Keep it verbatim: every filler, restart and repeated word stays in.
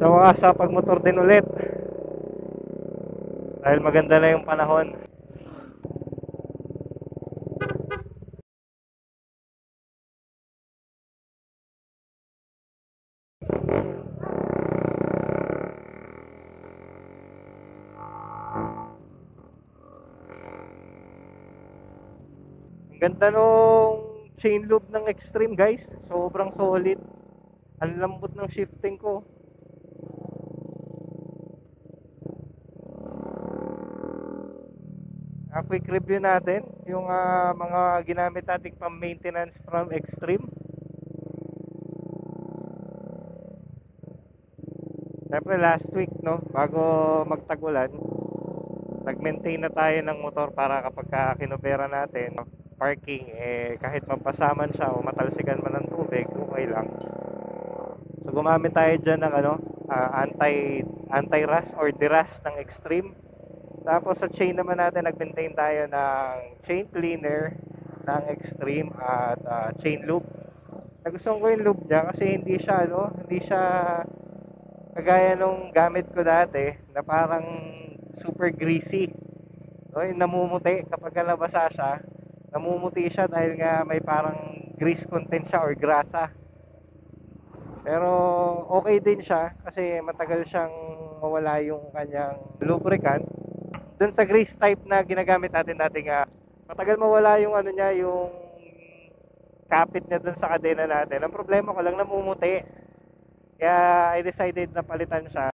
Sa wakas sa pagmotor din ulit dahil maganda na yung panahon. Ang ganda nung chain loop ng Extreme guys, sobrang solid. Ang lambot ng shifting ko. A quick review natin yung uh, mga ginamit nating pang maintenance from Extreme. Siyempre last week no, bago magtag-ulan, nag-maintain na tayo ng motor para kapag ka kinopera natin parking, eh kahit mapasaman siya o matalsikan man ng tubig, okay lang. So gumamit tayo dyan ng ano, uh, anti anti-rust or derust ng Extreme. Tapos sa chain naman natin, nag-maintain tayo ng chain cleaner ng Extreme at uh, chain loop. Nagustuhan ko yung loop niya kasi hindi siya ano, hindi siya kagaya nung gamit ko dati na parang super greasy. No, yung namumuti kapag nabasa siya, namumuti siya dahil nga may parang grease content siya or grasa. Pero okay din siya kasi matagal siyang mawala yung kanyang lubricant. Dun sa grease type na ginagamit natin dati nga, matagal mawala yung ano niya, yung kapit niya dun sa kadena natin. Ang problema ko lang namumuti. Kaya I decided na palitan siya.